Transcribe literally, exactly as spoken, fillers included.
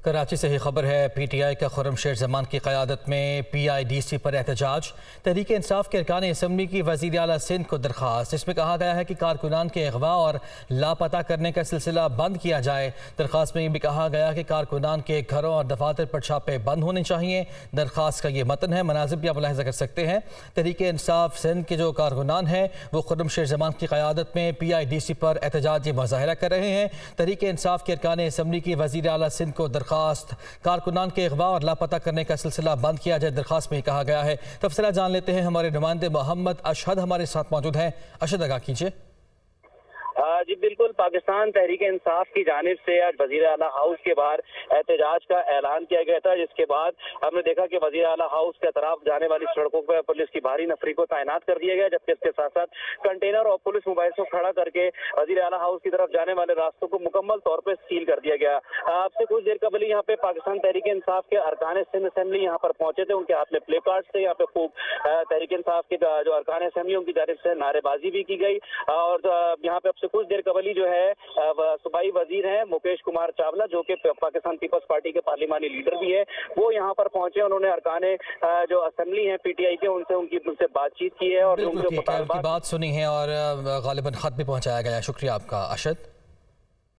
कराची से ही खबर है। पी टी आई का खुर्रमशेर जमान की क़यादत में पी आई डी सी पर एहतजाज। तहरीक इंसाफ के अरकान असम्बली की वज़ीर आला सिंध को दरख्वास्त। इसमें कहा गया है कि कारकुनान के अगवा और लापता करने का सिलसिला बंद किया जाए। दरख्वास्त में यह भी कहा गया कि कारकुनान के घरों और दफातर पर छापे बंद होने चाहिए। दरख्वास्त का ये मतन है, मनाजिब भी आप मुलाहिज़ा कर सकते हैं। तहरीक इंसाफ सिंध के जो कारकुनान हैं वो खुर्रमशेर जमान की क़यादत में पी आई डी सी पर एहतजाजी मुज़ाहिरा कर रहे हैं। तहरीक इंसाफ के अरकान असम्बली की वज़ीर आला सिंध को दरख्वास्त कारकुनान के अगवा और लापता करने का सिलसिला बंद किया जाए। दरख्वास्त में कहा गया है। तफसीलात जान लेते हैं, हमारे नुमाइंदे मोहम्मद अशहद हमारे साथ मौजूद हैं। अशहद, आगाह कीजिए। जी बिल्कुल, पाकिस्तान तहरीक इंसाफ की जानिब से आज वज़ीर आला हाउस के बाहर एहतजाज का ऐलान किया गया था, जिसके बाद हमने देखा कि वज़ीर आला हाउस के तरफ जाने वाली सड़कों पर पुलिस की भारी नफरी को तैनात कर दिया गया, जबकि इसके साथ साथ कंटेनर और पुलिस मोबाइल को खड़ा करके वज़ीर आला हाउस की तरफ जाने वाले रास्तों को मुकम्मल तौर पर सील कर दिया गया। आपसे कुछ देर कबल यहाँ पे पाकिस्तान तहरीक इंसाफ के अरकान सिंध असेंबली यहाँ पर पहुंचे थे। उनके हाथ में प्ले कार्ड थे। यहाँ पे खूब तहरीक इंसाफ के जो अरकान असेंबली उनकी जानिब से नारेबाजी भी की गई। और यहाँ पे आपसे कुछ देर कबल जो है सूबाई वजीर हैं मुकेश कुमार चावला, जो कि पाकिस्तान पीपल्स पार्टी के पार्लिमानी लीडर भी है, वो यहाँ पर पहुंचे। उन्होंने अरकाने जो असेंबली है पीटीआई के उनसे उनकी उनसे बातचीत की है और उनके बात सुनी है और गालिबन खत भी पहुंचाया गया है। शुक्रिया आपका अशद।